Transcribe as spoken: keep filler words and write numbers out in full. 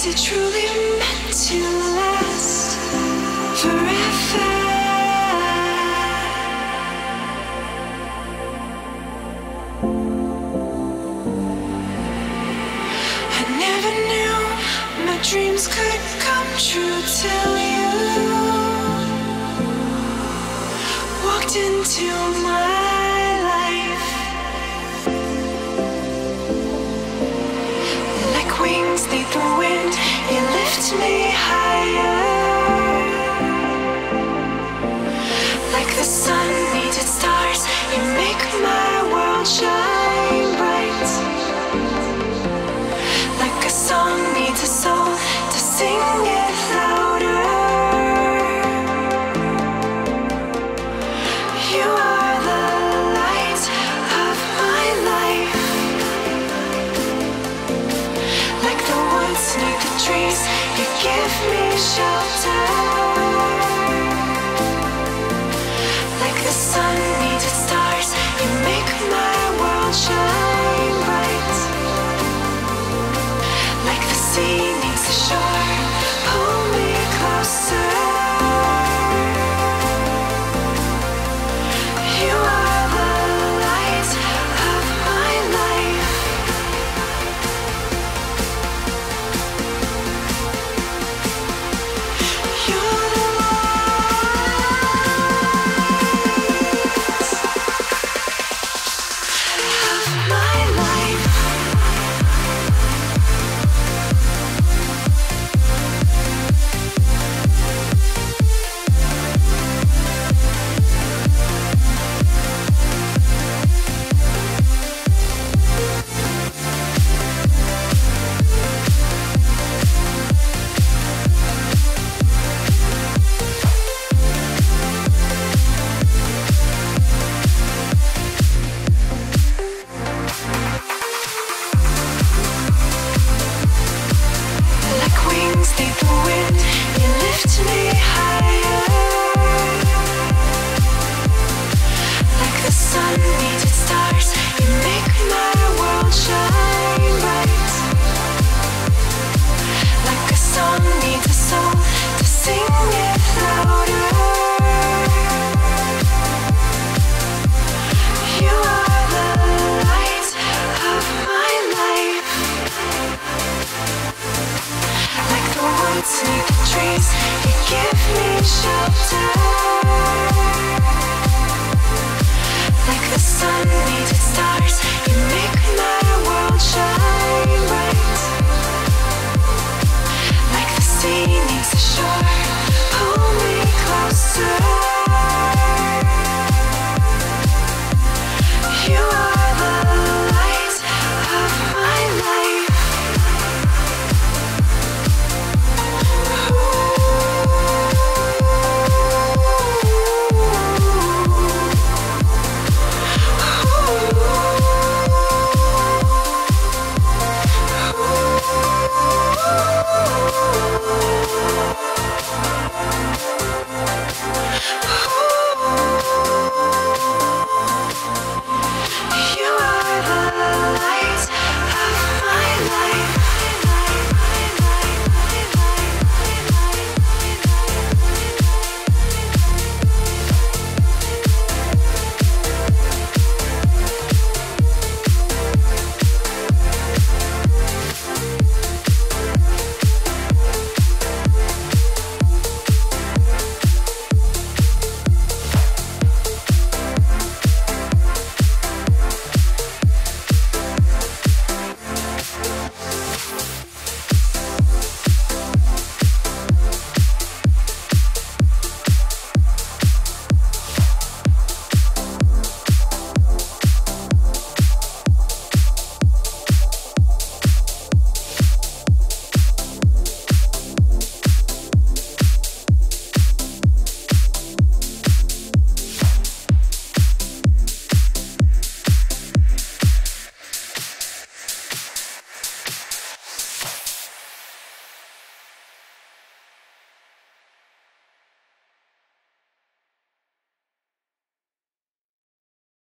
it truly meant to last forever? I never knew my dreams could come true till you walked into my life. Like wings need the wind, you lift me higher. Like the sun needed stars, you make my world shine bright. Like a song needs a soul to sing it louder. You are the light of my life. Like the woods need the trees, you give me shelter. Like the sun needed stars, you make my world shine bright. Like the sea needs the shore, pull me closer. You are the light of my life. You're the trees, you give me shelter. Like the sun needed stars, you make my world shine bright. Like the sea needs the shore, pull me closer. You are